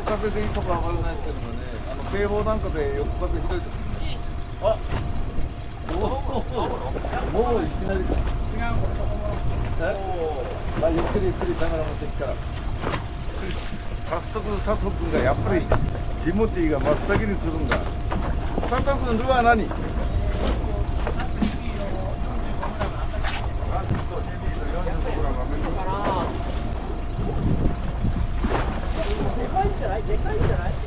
風でいいとこ上がらないっていうのがね、堤防なんかで横風ひどいと。あ、もういきなり。違う、ゆっくりゆっくりカメラ持ってきたら。早速佐藤君がやっぱりジモティーが真っ先に釣るんだ。佐藤君、ルアー何？でかいんじゃない？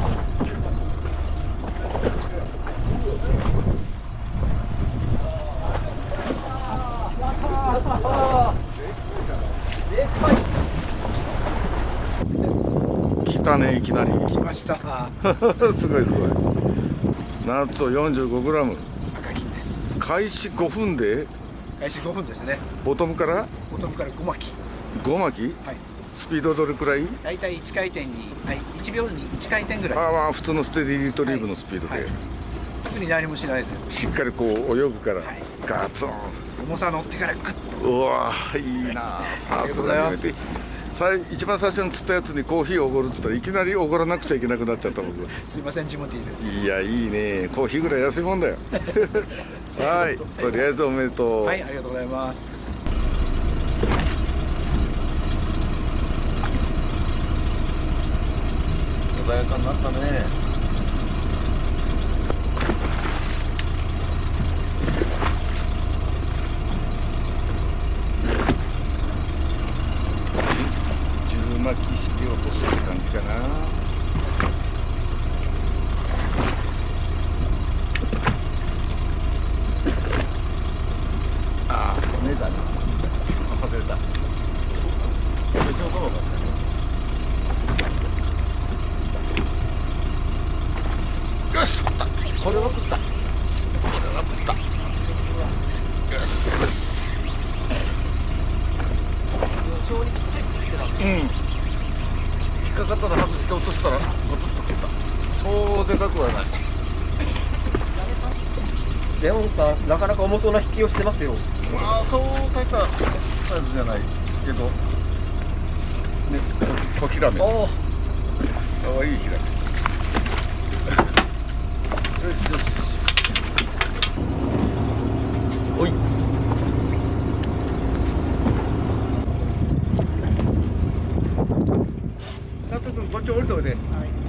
来たね、いきなり。 来ました。 すごいすごい。ナッツを 45g。 赤金です。 開始5分で？ 開始5分ですね。 ボトムから 5巻き。 5巻き？ はい。 スピードどれくらい？ だいたい1回転に、はい、1秒に1回転ぐらい。 ああ、普通のステディリトリーブのスピードで、はいはい、 特に何もしないでしっかりこう泳ぐから、はい、ガツン重さ乗ってからグッと。 うわー、いいな。さすがに一番最初に釣ったやつにコーヒーおごるって言ったらいきなりおごらなくちゃいけなくなっちゃった僕。 すいません、ジモティーで。 いや、いいね。コーヒーぐらい安いもんだよ。はい、とりあえずおめでとう。 はい、ありがとうございます。 穏やかになったね。10巻きして落とすって感じかな。ああ、骨だね。外れた。それ上手かったね。よし、食った。これは食った。これは食った。よし。うん。引っかかったら外して落としたらゴツッと食った。そうでかくはない。 レオンさん、なかなか重そうな引きをしてますよ。 まあ、そう大したサイズじゃないけど。ね、小ヒラメです。かわいいヒラメ。よしよし。おい。佐藤君、こっち降りておいで。はい。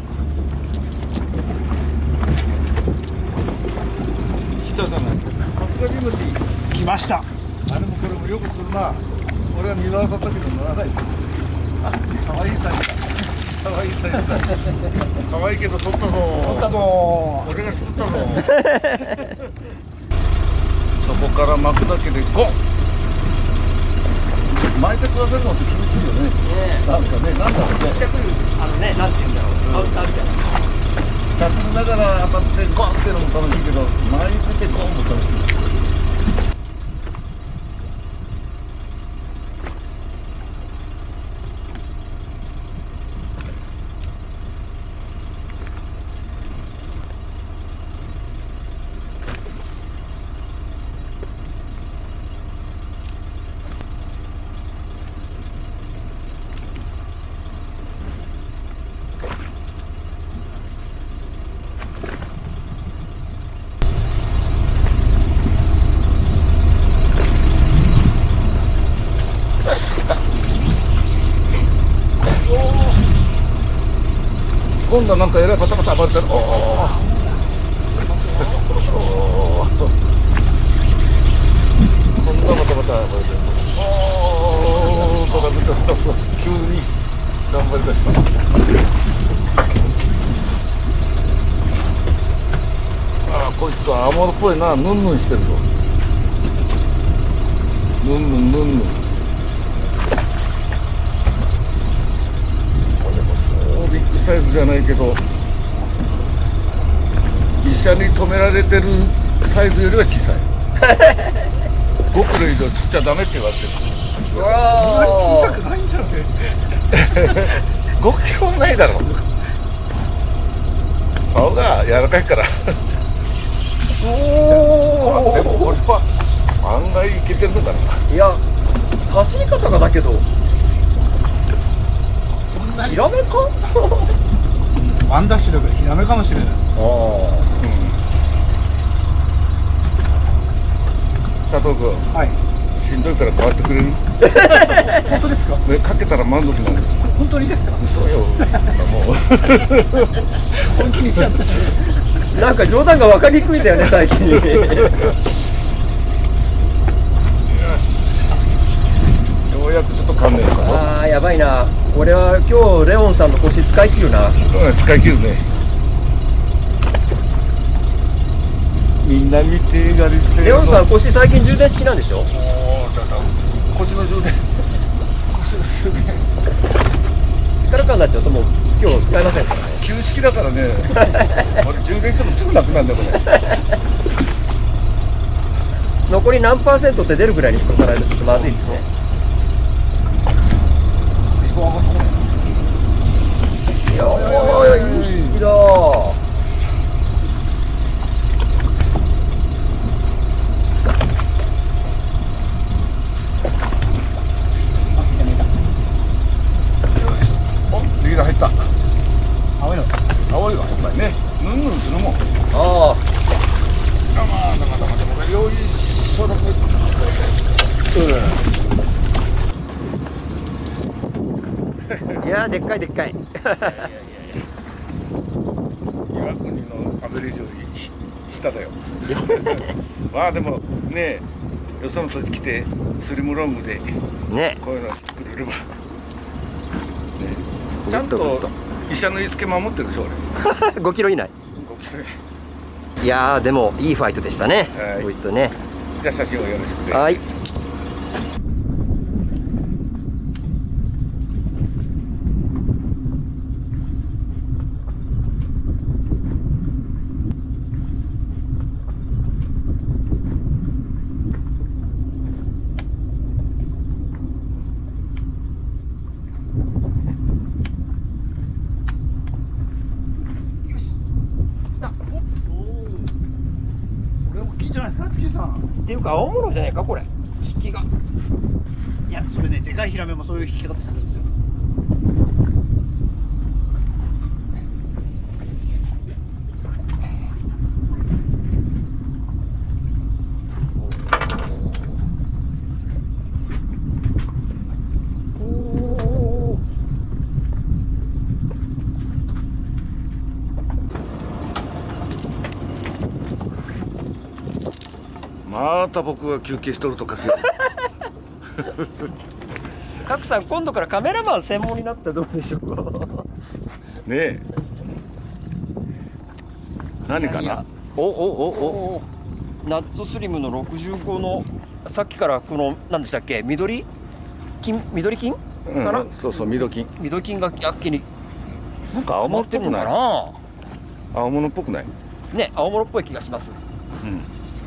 来たじゃない。さすがジモティー。 来ました。 あれもこれもよくするな。俺は見回った時の乗らない。あ、可愛いサイズだ。可愛いサイズだ。可愛いけど取ったぞ。 取ったぞ。 俺が作ったぞ。そこから巻くだけでゴン。巻いてくださるのって気持ちいいよね。なんかね、なんだろうね。 来てくる、なんて言うんだろう、カウンターみたいな。 シャツながら当たってゴンってのも楽しいけど、巻いててゴンも楽しい。今度はなんかえらいパタパタ暴れてる。おお。こんなパタパタ暴れてる。おお。トラブルスタッフが急に頑張りだした。ああ、こいつはアモルっぽいな。ヌンヌンしてるぞ。ヌンヌンヌンヌン。ビッグサイズじゃないけど、医者に止められてるサイズよりは小さい。5キロ以上釣っちゃダメって言われてる。 そんなに小さくないんじゃね。 5キロもないだろ。竿が柔らかいから。おお。でもこれは案外いけてるのかな。 いや、走り方がだけど。 そんなヒラメか？ ワンダッシュだからヒラメかもしれない。 佐藤君、 はい。 しんどいから変わってくれる？ 本当ですか？ ね、かけたら満足なの。 本当にですか？ 嘘よ。もう本気にしちゃった。 なんか冗談が分かりにくいんだよね最近。 よし。ようやくちょっと勘弁したぞ。 ああやばいな。俺は今日レオンさんの腰使い切るな。 うん、使い切るね。みんな見てがりて。 レオンさん腰最近充電式なんでしょ？ おお、ちょっと腰の充電。腰の充電。 スカルカになっちゃうともう今日使えませんからね。 旧式だからね。俺充電してもすぐなくなるんだよこれ。 残り何%って出るぐらいにしとかないとちょっとまずいですね。いやーいい引きだー。 お、リーダー入った。 青いの。 青いわ、やっぱりね。ヌンヌンするもん。 あまあ、よいしょろ。 あいやーでっかいでっかい。 岩国のアベレージより下だよ。まあでもね、よその土地来てスリムロングでね。 こういうの作れれば、ね、ちゃんと医者の言いつけ守ってるでしょ俺。 5キロ以内。 5キロで。 いやーでもいいファイトでしたね。 はいこいつね。 じゃあ写真をよろしくね。 はい。 それ大きいんじゃないですか、月さん。 っていうか青物じゃないかこれ。引きが。 いや、それね、でかいヒラメもそういう引き方するんですよ。 また僕が休憩しとるとか。 賀来さん今度からカメラマン専門になったらどうでしょうか。 ねえ。何かな。 おナッツスリムの65のさっきからこの何でしたっけ、緑金かな、 そうそう、緑金。 緑金がやっきになんか青物っぽくない。 な。 青物っぽくない。 ね、青物っぽい気がします。 うん。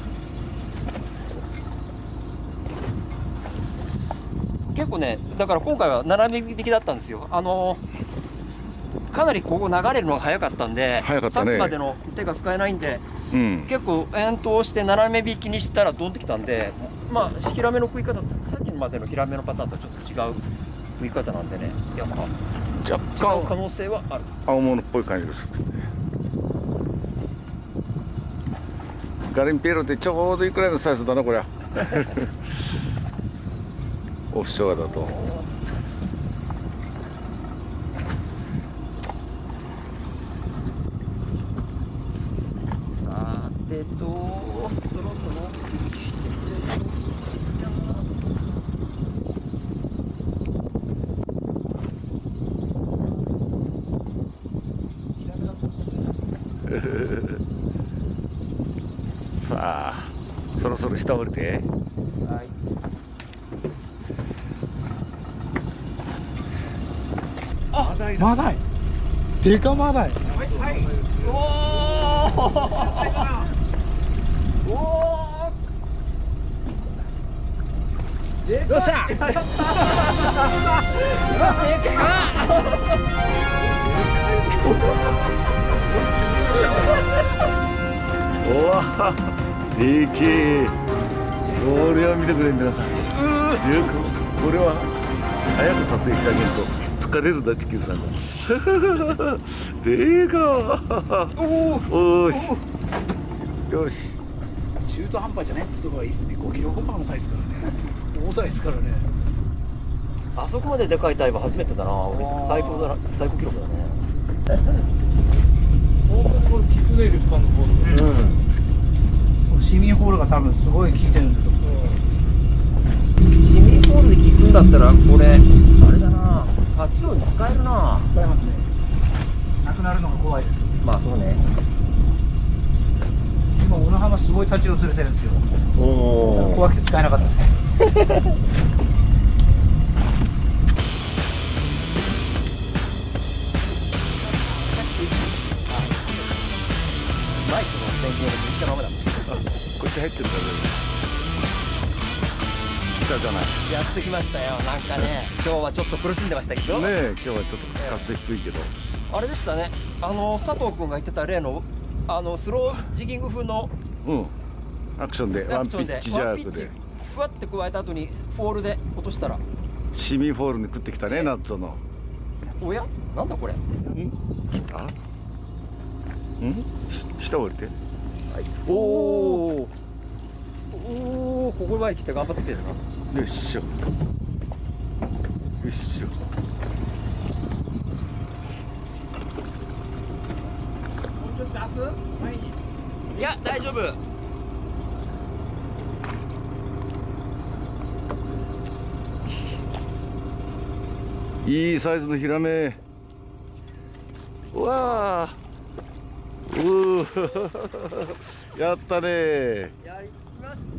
結構ね、だから今回は斜め引きだったんですよ。かなりここ流れるのが早かったんで、 早かったねさっきまでの手が使えないんで、 うん。 結構遠投して斜め引きにしたらドンってきたんで、まあヒラメの食い方、さっきまでのヒラメのパターンとはちょっと違う食い方なんでね、やっぱ若違う可能性はある。 青物っぽい感じです。ガリンピエロってちょうどいいくらいのサイズだなこりゃ。オフショアだと。 さてと、そろそろさあ、そろそろ下降りて。 はい。 あ、マダイ。でかマダイ。 おお。よっしゃ。でかおわ、でけえ。これは見てくれ皆さん。これは早く撮影してあげると疲れるな地球さんが。でかおーしよし。 中途半端じゃねえっつうとこがいいっすね。5キロ5パーのタイですからね。重たいですからね。 あそこまででかいタイは初めてだな。俺最高だな、最高記録だね。 本当にこれ効くね、リフターのボール。 この市民ホールが多分すごい効いてるんだと思う。 市民ホールで聞くんだったらこれあれだな、8音に使えるな。 使えますね。なくなるのが怖いですよね。 まあそうね。 今小野浜すごい立ちを釣れてるんですよ。 おお。 怖くて使えなかったです。 マイクの電源がめっちゃダメだ。 こっち入ってるから来たじゃない。 やってきましたよ。なんかね、今日はちょっと苦しんでましたけど。 ねえ、今日はちょっと活性低いけど。 あれでしたね。佐藤君が言ってた例のスロージギング風のアクションでワンピッチジャークでふわって加えた後にフォールで落としたら市民フォールに食ってきたね、ナッツの。 おや、なんだこれ。 あ、下降りて。 おおここまで来て頑張ってきてるな。 よっしょよっしょ。 いや大丈夫。 いいサイズのヒラメ。うわあ、やったね。 やりました。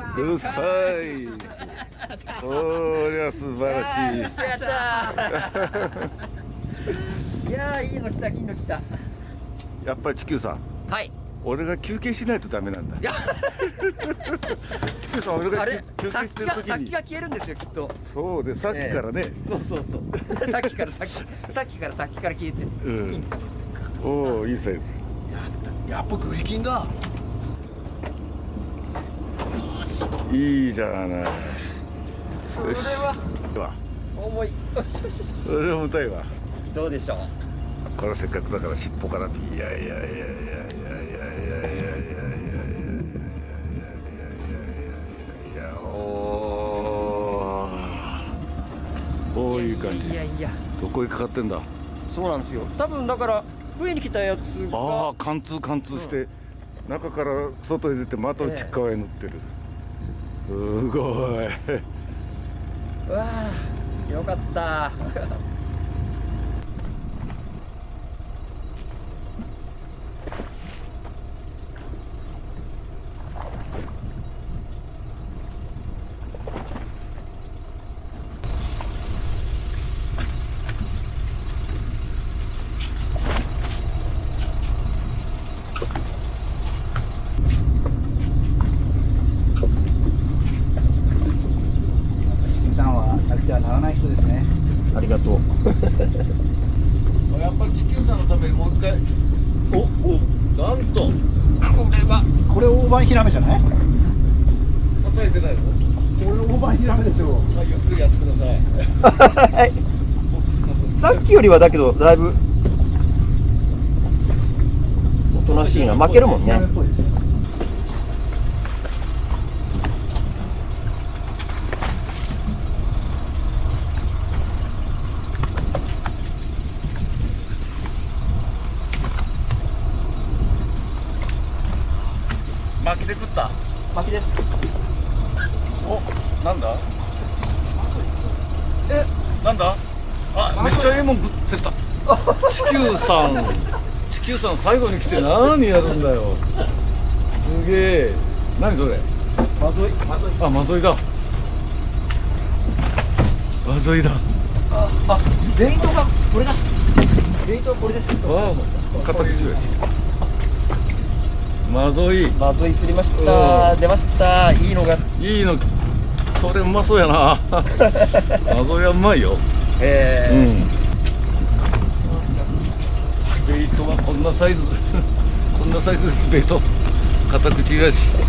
うるさい。おりゃ素晴らしい。 やったいやー、いいの来た、いいの来た。 やっぱり地球さん、 はい。 俺が休憩しないとダメなんだ。 いや地球さん、俺があれ休憩してる時さっきに。 が消えるんですよきっと。 そうで、さっきからね。 そうそうそうさっきから消えてる。 おお、いいサイズ。 やっぱグリキンだ。 いいじゃない。よし。 それは重い。 それ重たいわ。 どうでしょう。 これせっかくだから尻尾からいやおお、いい感じ。 いやいや、 どこへかかってんだ。 そうなんですよ。多分だから上に来たやつがああ、貫通して、中から外へ出てまた内側へ塗ってる。すごい。 わあ、よかったならない人ですね。 ありがとうやっぱり地球さんのためにもう一回。なんとこれ大判ヒラメじゃない？ 叩いてないの。 これ大判ヒラメですよ。 ゆっくりやってください。 はい。さっきよりはだけどだいぶおとなしいな。負けるもんね。 巻きで食った。 巻きです。 お、なんだ。なんだ。あ、めっちゃええもんぶっつれた。地球さん最後に来て何やるんだよ。すげえ。何それ。 マゾイ。 あ、マゾイだ。マゾイだ。 あ、ベイトがこれだ。ベイトはこれです。 ああ、片口やし。マゾイ。 マゾイ釣りました。出ました。いいのが。 いいの。それうまそうやな。マゾイはうまいよ。ベイトはこんなサイズ。こんなサイズです。ベイト。片口やし。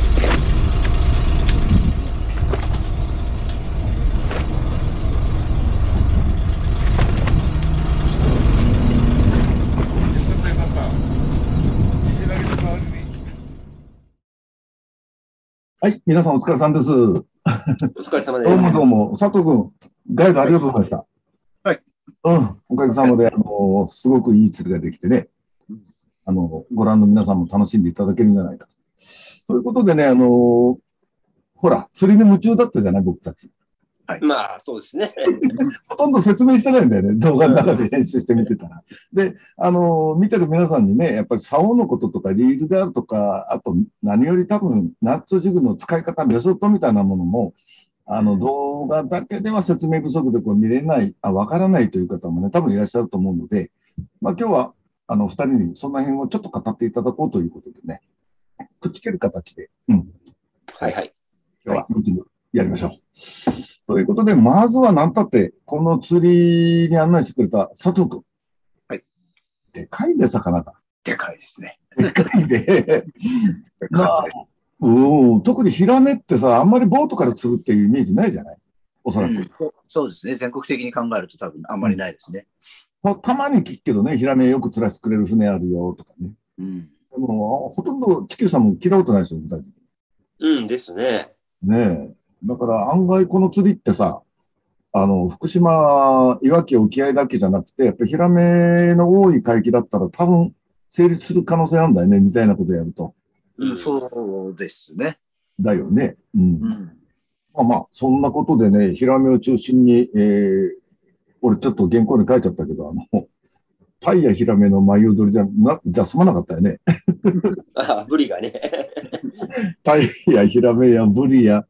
はい、皆さんお疲れさんです。どうお疲れ様です。 もどうも、佐藤君、ガイドありがとうございました。 はい。 おかげさまで、すごくいい釣りができてね、ご覧の皆さんも楽しんでいただけるんじゃないかと。ということでね、ほら、釣りに夢中だったじゃない、僕たち。 はい、まあ、そうですね。 ほとんど説明してないんだよね、動画の中で編集して見てたら。で、見てる皆さんにね、やっぱり竿のこととか、リールであるとか、あと何より多分、ナッツジグの使い方、メソッドみたいなものも、動画だけでは説明不足でこう見れない、わからないという方もね、多分いらっしゃると思うので、まあ今日は、二人にその辺をちょっと語っていただこうということでね、くっつける形で、 はいはい。 今日はミーティングやりましょう。ということで、まずは何たって、この釣りに案内してくれた佐藤君。 はい。 でかいね、魚が。 でかいですね。 でかいで。まあ、特にヒラメってさ、あんまりボートから釣るっていうイメージないじゃない、おそらく。 そうですね。全国的に考えると多分あんまりないですね。 たまに聞くけどね、ヒラメよく釣らせてくれる船あるよとかね。でも、ほとんど地球さんも聞いたことないですよ、具体的に。 ですね。 ねえ。だから案外この釣りってさ、福島、いわき沖合だけじゃなくて、やっぱりヒラメの多い海域だったら多分成立する可能性あるんだよね、みたいなことやると。 そうですね。 だよね。まあ、そんなことでね、ヒラメを中心に、俺ちょっと原稿に書いちゃったけど、タイやヒラメの舞踊りじゃ済まなかったよね。 ブリがね。 タイやヒラメやブリや、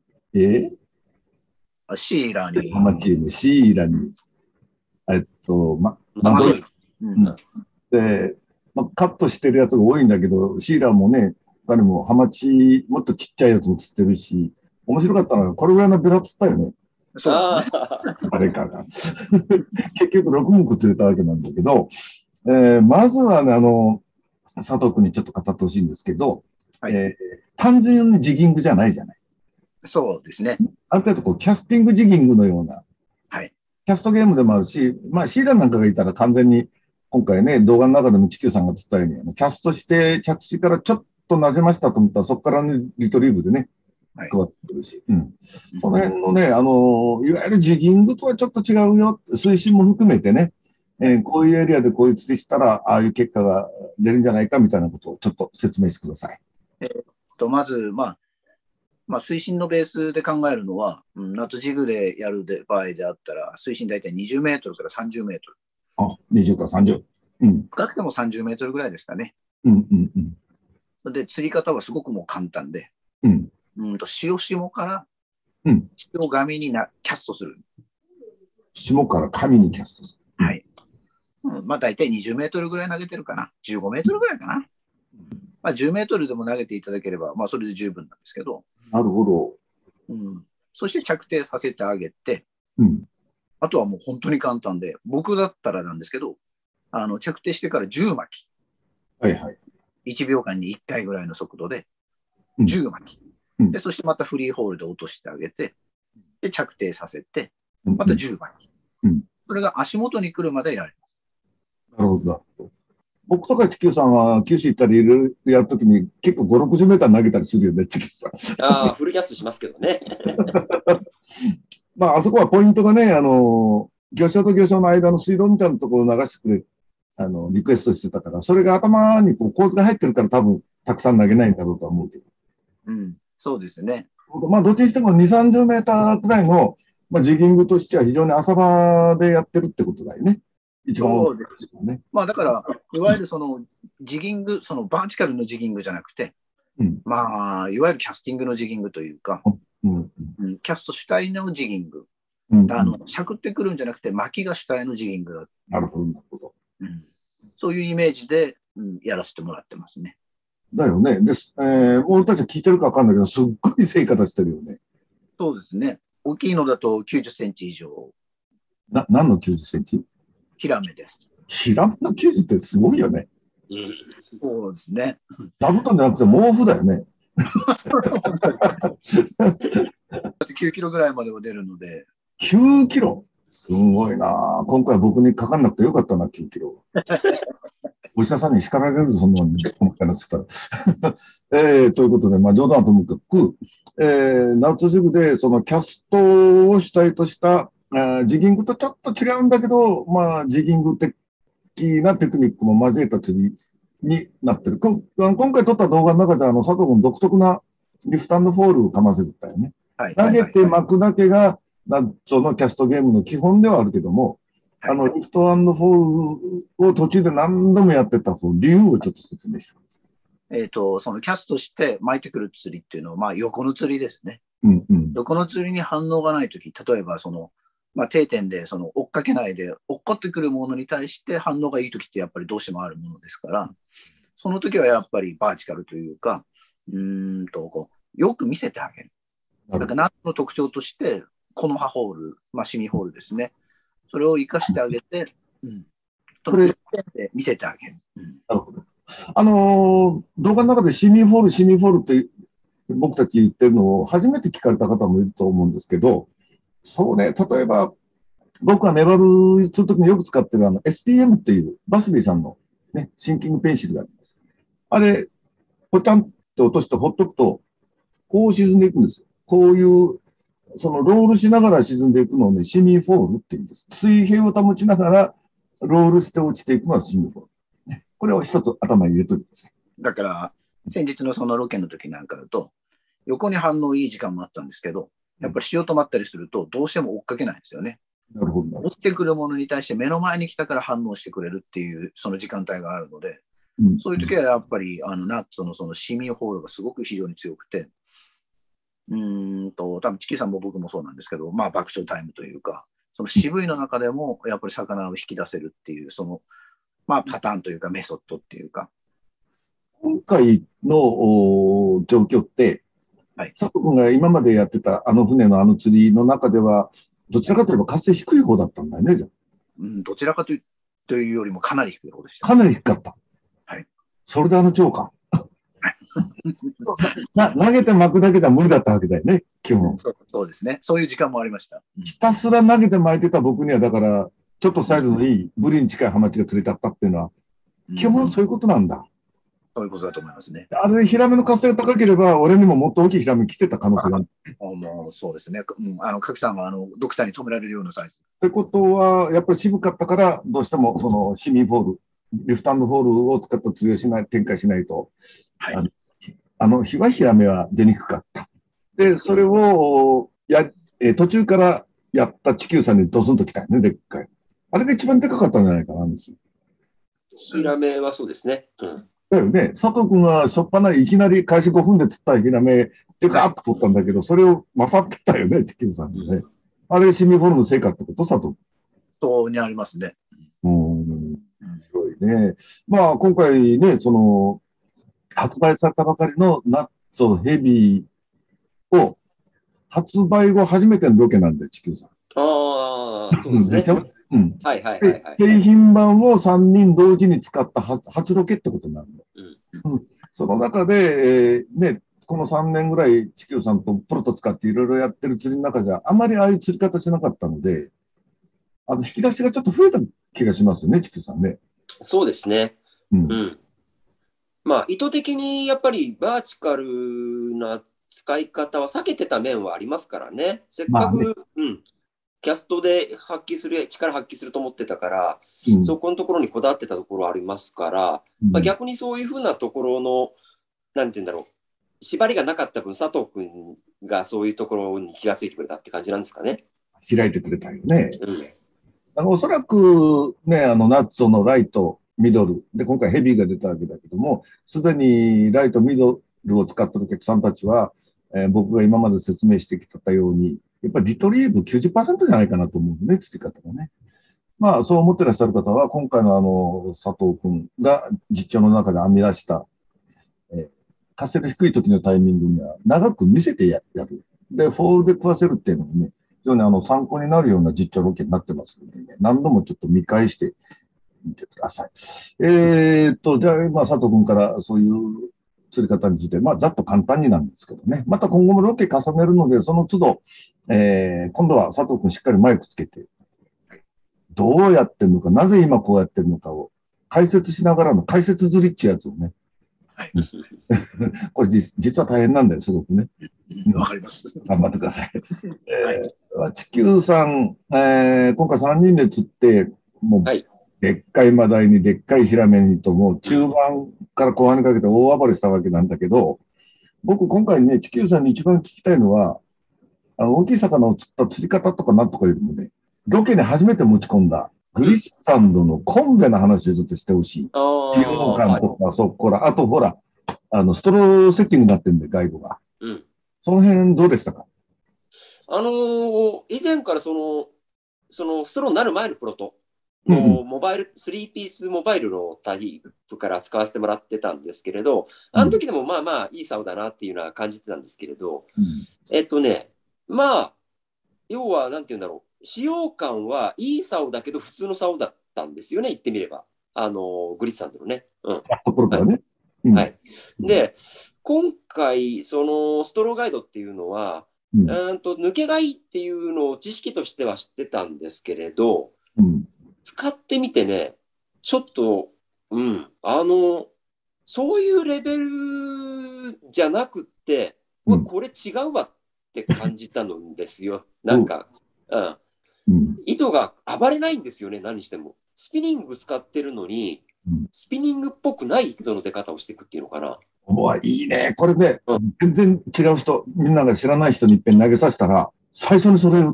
シイラに。 シイラに、で、カットしてるやつが多いんだけど、シイラもね、他にもハマチ、もっとちっちゃいやつも釣ってるし、面白かったのが、これぐらいのベラ釣ったよね。 そうですね。 誰かが。結局6目釣れたわけなんだけど、まずはね、佐藤君にちょっと語ってほしいんですけど、単純にジギングじゃないじゃない。 そうですね。 ある程度こう、キャスティングジギングのような、キャストゲームでもあるし、まあ、シーランなんかがいたら完全に、今回ね、動画の中でも地球さんが釣ったように、キャストして着地からちょっとなじましたと思ったら、そこからね、リトリーブでね、加わってくるし、その辺のね、いわゆるジギングとはちょっと違うよ、推進も含めてね、こういうエリアでこういう釣りしたら、ああいう結果が出るんじゃないかみたいなことをちょっと説明してください。 まず、推進のベースで考えるのは、ナットジグでやる場合であったら、推進大体20メートルから30メートル。 20から30。 深くても30メートルぐらいですかね。で、釣り方はすごくもう簡単で、潮下から潮紙にキャストする。 潮から紙にキャストする。 はい。大体20メートルぐらい投げてるかな。15メートルぐらいかな。10メートルでも投げていただければ、それで十分なんですけど。 なるほど。そして着底させてあげて、あとはもう本当に簡単で、僕だったらなんですけど、着底してから10巻き。1秒間に1回ぐらいの速度で、10巻き。で、そしてまたフリーホールで落としてあげて、で、着底させて、また10巻き。それが足元に来るまでやる。 なるほど。僕とか地球さんは九州行ったりいろいろやるときに結構5、60メーター投げたりするよね、地球さん。 フルキャストしますけどね。 あそこはポイントがね、魚礁と魚礁の間の水道みたいなところを流してくれ、リクエストしてたから、それが頭にこう構図が入ってるから多分たくさん投げないんだろうとは思うけど。 そうですね。 どっちにしても2、30メーターくらいの、ジギングとしては非常に浅場でやってるってことだよね。一番多いですよね。 だから、いわゆるそのジギング、そのバーチカルのジギングじゃなくて、いわゆるキャスティングのジギングというか、キャスト主体のジギング。しゃくってくるんじゃなくて、巻きが主体のジギングだ。 なるほど、なるほど。 そういうイメージで、やらせてもらってますね。 だよね。俺たち聞いてるか分かんないけど、すっごい精い方してるよね。 そうですね。大きいのだと90センチ以上。 何の90センチ？ ヒラメです。 ヒラメの90ってすごいよね。 そうですね。 座布団じゃなくて毛布だよね。 9キロぐらいまでは出るので。 9キロすごいな。今回僕にかかんなくてよかったな、9キロ。 お医者さんに叱られるぞ、そんなのに、今回のつったら。ということで、冗談はともかく、ナウツジグでそのキャストを主体としたジギングとちょっと違うんだけど、ジギング的なテクニックも交えた釣りになってる。今回撮った動画の中で佐藤君独特なリフト&フォールをかませてたよね。投げて巻くだけがナッツのキャストゲームの基本ではあるけども、リフト&フォールを途中で何度もやってた理由をちょっと説明してください。 そのキャストして巻いてくる釣りっていうのは、横の釣りですね。横の釣りに反応がないとき、例えば定点で追っかけないで、追っかってくるものに対して反応がいいときってやっぱりどうしてもあるものですから、その時はやっぱりバーチカルというか、よく見せてあげる。だからナッツの特徴として、この葉ホール、シミホールですね。それを活かしてあげて、それで見せてあげる。 なるほど。動画の中でシミホールって僕たち言ってるのを初めて聞かれた方もいると思うんですけど、そうね、例えば僕はメバルするときによく使ってるSPM っていうバスディさんのね、シンキングペンシルがあります。あれ、ポチャンって落としてほっとくと、こう沈んでいくんですよ。こういう、ロールしながら沈んでいくのをね、シミフォールって言うんです。水平を保ちながら、ロールして落ちていくのはシミフォール。これを一つ頭に入れといてください。 だから、先日のそのロケの時なんかだと、横に反応いい時間もあったんですけど、やっぱり潮止まったりすると、どうしても追っかけないんですよね。 なるほど。 落ちてくるものに対して目の前に来たから反応してくれるっていう、その時間帯があるので、そういう時はやっぱり、ナッツのそのシミホールがすごく非常に強くて、多分チキさんも僕もそうなんですけど、爆笑タイムというか、その渋いの中でもやっぱり魚を引き出せるっていう、パターンというかメソッドっていうか。 今回の状況って、佐藤君が今までやってた船の釣りの中では、どちらかといえば活性低い方だったんだよね、じゃあ。 どちらかというよりもかなり低い方でした。 かなり低かった。 はい。 それで超過。投げて巻くだけじゃ無理だったわけだよね、基本。 そうですね。そういう時間もありました。 ひたすら投げて巻いてた僕には、だから、ちょっとサイズのいいブリに近いハマチが釣れちゃったっていうのは、基本そういうことなんだ。 そういうことだと思いますね。 あれ、ヒラメの活性が高ければ、俺にももっと大きいヒラメ来てた可能性がある。 もうそうですね。角さんはドクターに止められるようなサイズ。 ってことは、やっぱり渋かったから、どうしてもそのシミフォール、リフト&フォールを使った釣りを展開しないと、あの日はヒラメは出にくかった。で、それを途中からやった地球さんにドスンと来たよね、でっかい。あれが一番でかかったんじゃないかな、 ヒラメはそうですね。 だよね。佐藤君はしょっぱないきなり開始5分で釣ったヒラメでかっと取ったんだけど、それを勝ってたよね、地球さんにね。あれ、シミフォルの成果ってこと、佐藤君。 そうにありますね。 面白いね。今回ね、発売されたばかりのナッツヘビーを発売後初めてのロケなんで、地球さん。 ああ、そうですね。はいはいはい、はい。 製品版を3人同時に使った初ロケってことになるの。その中で、この3年ぐらい地球さんとプロト使っていろいろやってる釣りの中じゃ、あまりああいう釣り方しなかったので、引き出しがちょっと増えた気がしますよね、地球さんね。 そうですね。意図的にやっぱりバーチカルな使い方は避けてた面はありますからね。せっかく、キャストで力発揮すると思ってたから、そこのところにこだわってたところありますから、逆にそういうふうなところの、なんて言うんだろう、縛りがなかった分、佐藤君がそういうところに気がついてくれたって感じなんですかね。 開いてくれたよね。おそらくね、ナッツのライト、ミドル、で、今回ヘビーが出たわけだけども、すでにライト、ミドルを使っているお客さんたちは、僕が今まで説明してきたように、やっぱりリトリーブ 90% じゃないかなと思うね、釣り方がね。そう思ってらっしゃる方は、今回の佐藤君が実況の中で編み出した、活性の低い時のタイミングには長く見せてやる。で、フォールで食わせるっていうのもね、非常に参考になるような実況ロケになってますので、ね、何度もちょっと見返してみてください。じゃあ、佐藤君からそういう釣り方について、ざっと簡単になんですけどね。また今後もロケ重ねるので、その都度、今度は佐藤君しっかりマイクつけて、どうやってるのか、なぜ今こうやってるのかを解説しながらの解説釣りっていうやつをね。 はい。 これ実は大変なんだよ、すごくね。 わかります。 頑張ってください。地球さん、今回3人で釣って、もう、でっかいマダイにでっかいヒラメにと、もう中盤から後半にかけて大暴れしたわけなんだけど、僕今回ね、地球さんに一番聞きたいのは、大きい魚を釣った釣り方とかなんとかよりもね、ロケに初めて持ち込んだグリッサンドのコンベの話をちょっとしてほしい。費用感とか、そこら、あとほら、ストローセッティングになってるんで、ガイドが。その辺どうでしたか？ 以前からそのストローになる前のプロトのモバイル、3ピースモバイルのタイプから使わせてもらってたんですけれど、あの時でもまあまあいい竿だなっていうのは感じてたんですけれど、まあ、要はなんていうんだろう、使用感はいい竿だけど普通の竿だったんですよね、言ってみれば。グリッサンドのね。はい。で、今回、そのストローガイドっていうのは、抜けがいいっていうのを知識としては知ってたんですけれど、使ってみてね、ちょっと、そういうレベルじゃなくって、これ違うわって感じたんですよ。なんか、糸が暴れないんですよね、何しても。スピニング使ってるのに、スピニングっぽくない糸の出方をしていくっていうのかな。 いいね。これね、全然違う人、みんなが知らない人にいっぺん投げさせたら、最初にそれを打った。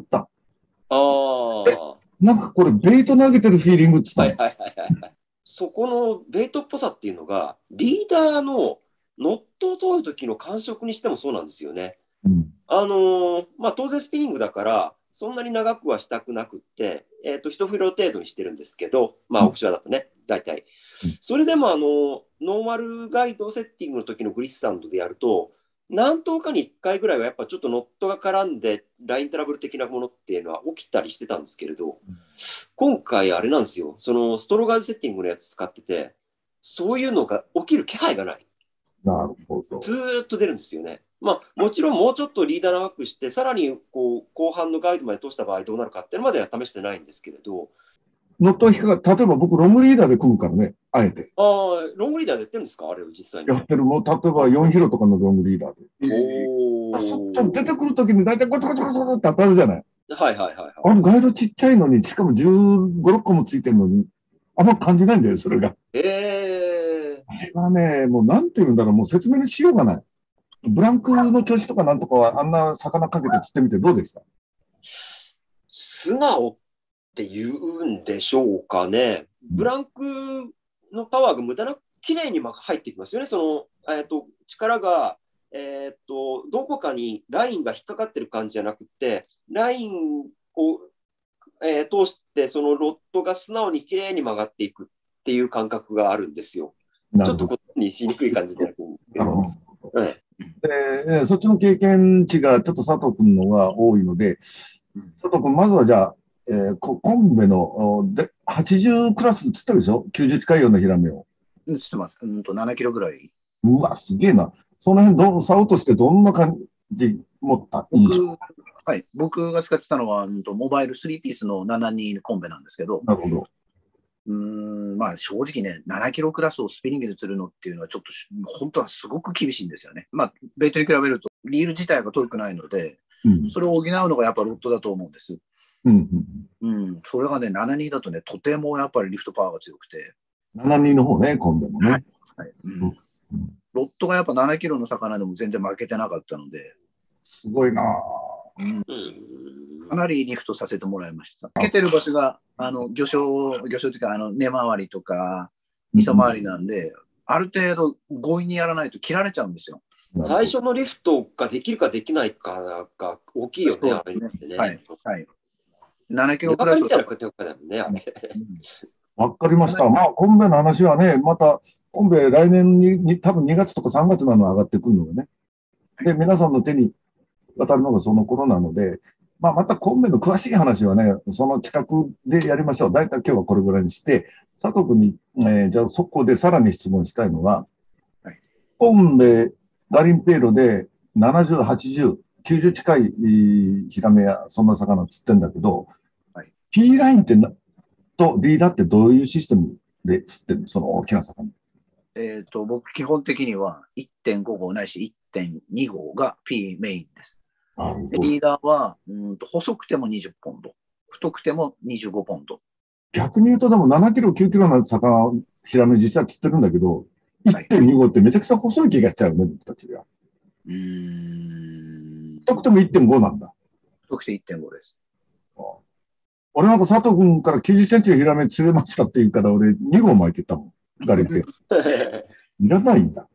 なんかこれ、ベイト投げてるフィーリングって言ったの。 そこのベイトっぽさっていうのが、リーダーのノットを通るときの感触にしてもそうなんですよね。当然スピニングだから、そんなに長くはしたくなくって、一フロ程度にしてるんですけど、まあ、オフショアだとね、大体。それでも、ノーマルガイドセッティングの時のグリッサンドでやると、何頭かに1回ぐらいはやっぱちょっとノットが絡んで、ライントラブル的なものっていうのは起きたりしてたんですけれど、今回あれなんですよ、そのストローガイドセッティングのやつ使ってて、そういうのが起きる気配がない。 なるほど。 ずーっと出るんですよね。まあ、もちろんもうちょっとリーダー長くして、さらにこう後半のガイドまで通した場合どうなるかっていうのまでは試してないんですけれど。 ノット引っかか例えば僕、ロングリーダーで組むからね、あえて。 ロングリーダーでやってるんですか、あれを実際に。 やってる、もう例えば4キロとかのロングリーダーで。出てくるときに大体ゴツゴツゴツって当たるじゃない。ガイドちっちゃいのに、しかも15、6個もついてるのに、あんま感じないんだよ、それが。あれはね、もうなんて言うんだろう、もう説明にしようがない。ブランクの調子とかなんとかは、あんな魚かけて釣ってみてどうでした？ 素直って言うんでしょうかね。ブランクのパワーが無駄なく綺麗に入ってきますよね。その、力が、どこかにラインが引っかかってる感じじゃなくて、ラインを、通して、そのロッドが素直に綺麗に曲がっていくっていう感覚があるんですよ。ちょっと言葉にしにくい感じで。 で、そっちの経験値がちょっと佐藤君のが多いので、佐藤君、まずはじゃあ、コンベの80クラス釣ってるでしょ？ 90 近いようなヒラメを。 釣ってます。7キロぐらい。 うわ、すげえな。その辺、竿としてどんな感じ持った印象？ 僕が使ってたのは、モバイル3ピースの72コンベなんですけど。 なるほど。 まあ正直ね、7キロクラスをスピニングで釣るのっていうのはちょっと本当はすごく厳しいんですよね。まあベイトに比べるとリール自体が遠くないので、それを補うのがやっぱロッドだと思うんです。それがね、72だとね、とてもやっぱりリフトパワーが強くて。 72の方ね、今度もね。 ロッドがやっぱ7キロの魚でも全然負けてなかったので。 すごいなかなりリフトさせてもらいました。かけてる場所が、魚礁というか、根回りとか、磯回りなんで、ある程度強引にやらないと切られちゃうんですよ。 最初のリフトができるかできないかが大きいよね、あれってね。 7キロクラスみたいなことだもんね、あれ。 わかりました。まあ、コンベの話はね、また、コンベ来年に多分2月とか3月なの上がってくるのでね。で、皆さんの手に渡るのがその頃なので、まあ、またコンベの詳しい話はね、その近くでやりましょう。だいたい今日はこれぐらいにして、佐藤君に、じゃあそこでさらに質問したいのは、コンベ、ガリンペーロで70、80、90近いヒラメやそんな魚釣ってんだけど、P ラインってとリーダーってどういうシステムで釣ってるの、その大きな魚。 僕、基本的には1.5 号ないし1.2 号が P メインです。リーダーは細くても20ポンド、太くても25ポンド。 逆に言うと、でも7キロ、9キロの魚、ヒラメ実は釣ってるんだけど、1.2 号ってめちゃくちゃ細い気がしちゃうね、僕たちが。太くても 1.5 なんだ。 太くて 1.5 です。 俺なんか佐藤君から90センチのヒラメ釣れましたって言うから、俺2号巻いてたもん。ガリンペロ。いらないんだ。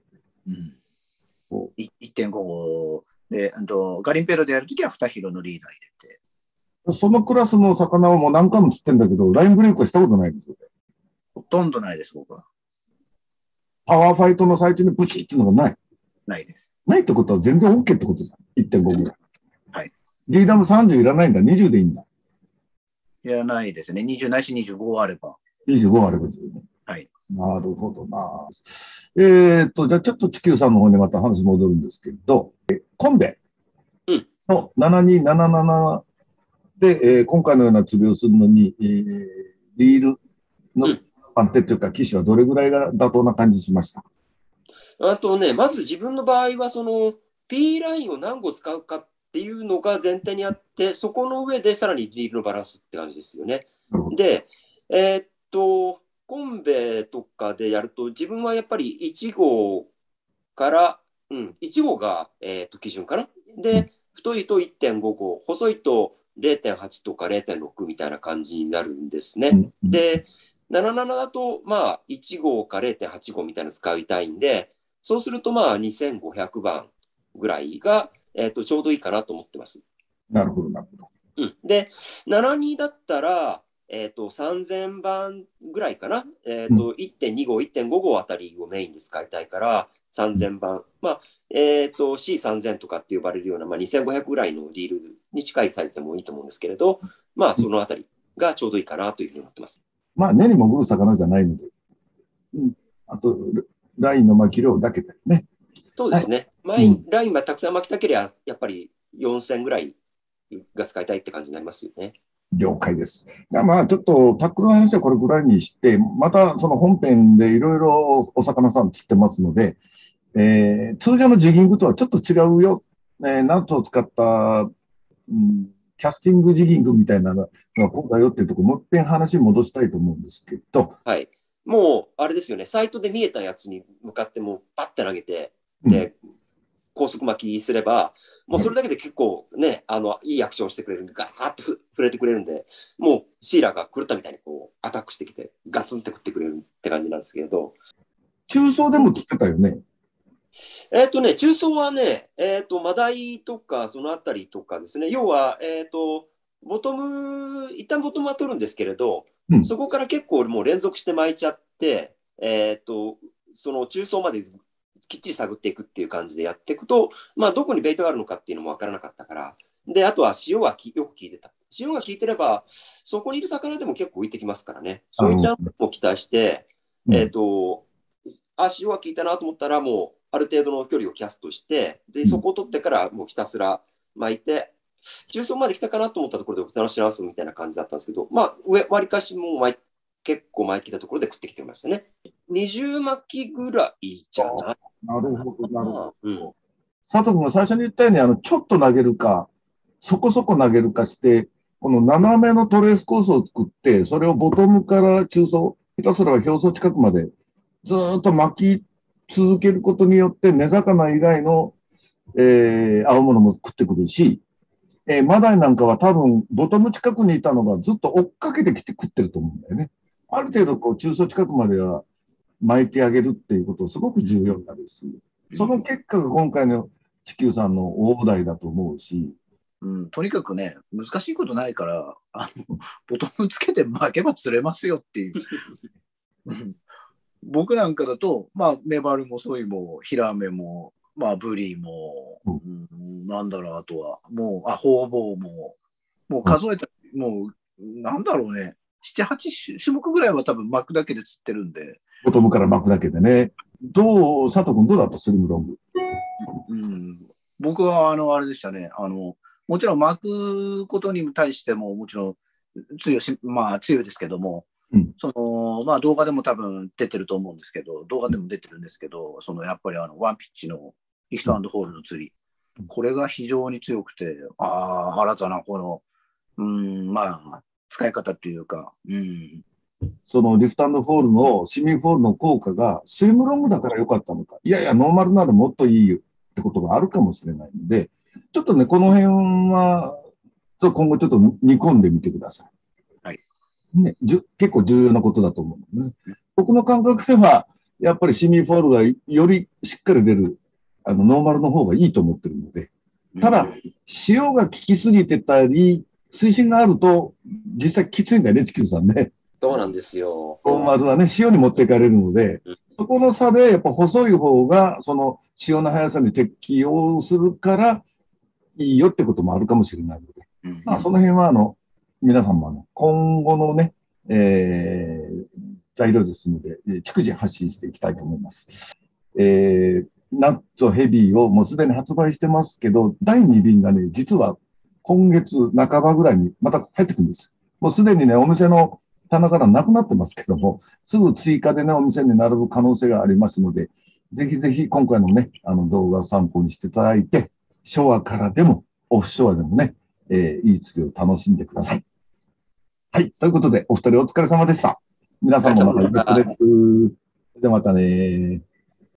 1.5 号で、ガリンペロでやるときは2キロのリーダー入れて。そのクラスの魚はもう何回も釣ってんだけど、ラインブレイクはしたことないんですよ。 ほとんどないです、僕は。 パワーファイトの最中にブチっていうのがない。 ないです。 ないってことは全然 OK ってことじゃん。1.5 ぐらい。 はい。 リーダーも30いらないんだ。20でいいんだ。 いらないですね。20ないし25あれば。 25あればですよね。 はい。 なるほどな。じゃあちょっと地球さんの方にまた話戻るんですけど、コンベの7277で、今回のような釣りをするのに、リールの安定というか、機種はどれぐらいが妥当な感じしました？ あとね、まず自分の場合は、その P ラインを何個使うかっていうのが前提にあって、そこの上でさらにリールのバランスって感じですよね。で、コンベとかでやると、自分はやっぱり1号から、1号が、基準かな。で、太いと 1.5 号、細いと 0.8 とか 0.6 みたいな感じになるんですね。で、77だと、まあ、1号か 0.8 号みたいなの使いたいんで、そうすると、まあ、2500番ぐらいが、ちょうどいいかなと思ってます。 なるほど、なるほど。で、72だったら、3000番ぐらいかな。1.2 号、1.5 号あたりをメインで使いたいから、3000番。まあ、C3000 とかって呼ばれるような、まあ、2500ぐらいのリールに近いサイズでもいいと思うんですけれど、まあ、そのあたりがちょうどいいかなというふうに思ってます。 まあ、根に潜る魚じゃないので。あと、ラインの巻き量だけだよね。 そうですね。ラインはたくさん巻きたければ、やっぱり4000ぐらいが使いたいって感じになりますよね。 了解です。まあ、ちょっとタックルの話はこれぐらいにして、またその本編でいろいろお魚さん釣ってますので、通常のジギングとはちょっと違うよ。ナットを使った、キャスティングジギングみたいなのがこうだよっていうところ、もう一遍話に戻したいと思うんですけど。 はい。もう、あれですよね。サイトで見えたやつに向かってもうバッて投げて、で、高速巻きすれば、もうそれだけで結構ね、いいアクションしてくれるんで、ガーッと触れてくれるんで、もうシーラーが狂ったみたいにこう、アタックしてきて、ガツンって食ってくれるって感じなんですけど。 中層でも切ってたよね。 中層はね、マダイとか、そのあたりとかですね、要は、一旦ボトムは取るんですけれど、そこから結構もう連続して巻いちゃって、その中層まできっちり探っていくっていう感じでやっていくと、まあ、どこにベイトがあるのかっていうのも分からなかったから、で、あとは塩がよく効いてた。塩が効いてれば、そこにいる魚でも結構浮いてきますからね。そういったのも期待して、塩が効いたなと思ったら、もう、ある程度の距離をキャストして、で、そこを取ってからもうひたすら巻いて、中層まで来たかなと思ったところで楽しみますみたいな感じだったんですけど、まあ、わりかしもう結構巻いてきたところで食ってきてましたね。20巻きぐらいじゃない？ なるほど、なるほど。佐藤君が最初に言ったように、ちょっと投げるか、そこそこ投げるかして、この斜めのトレースコースを作って、それをボトムから中層、下手すれば表層近くまでずっと巻き続けることによって、根魚以外の、青物も食ってくるし、マダイなんかは多分、ボトム近くにいたのがずっと追っかけてきて食ってると思うんだよね。ある程度、こう、中層近くまでは巻いてあげるっていうこと、すごく重要になるし、その結果が今回の地球さんの大台だと思うし、 とにかくね、難しいことないから、ボトムつけて巻けば釣れますよっていう。僕なんかだと、まあ、メバルもソイも、ヒラメも、まあ、ブリも、なんだろう、あとは、もう、ホウボウも、もう数えた、もう、なんだろうね、7、8種目ぐらいは多分巻くだけで釣ってるんで。 ボトムから巻くだけでね。佐藤君どうだったスリムロング。 僕は、あれでしたね。もちろん巻くことに対しても、もちろん強いですけども、 まあ動画でも多分出てると思うんですけど、やっぱりワンピッチのリフト&ホールド釣り、これが非常に強くて、新たなまあ、使い方っていうか、 そのリフト&ホールの市民ホールの効果がスイムロングだから良かったのか、いやいや、ノーマルならもっといいよってことがあるかもしれないので、ちょっとね、この辺は、今後ちょっと煮込んでみてください。 はい。 ね、結構重要なことだと思うのでね。僕の感覚では、やっぱり市民ホールがよりしっかり出る、ノーマルの方がいいと思ってるので、ただ、潮が効きすぎてたり、水深があると、実際きついんだよね、地球さんね。 そうなんですよ。 ノーマルはね、潮に持っていかれるので、そこの差で、やっぱ細い方が、その潮の速さに適応するから、いいよってこともあるかもしれないので、まあ、その辺は、皆さんも今後のね、材料ですので、逐次発信していきたいと思います。ナッツヘビーをもうすでに発売してますけど、第2便がね、実は今月半ばぐらいにまた入ってくるんです。もうすでにね、お店の棚からなくなってますけども、すぐ追加でね、お店に並ぶ可能性がありますので、ぜひぜひ今回のね、動画を参考にしていただいて、ショアからでも、オフショアでもね、いい釣りを楽しんでください。はい。ということで、お二人お疲れ様でした。皆さんもまたよろしくです。ではまたね。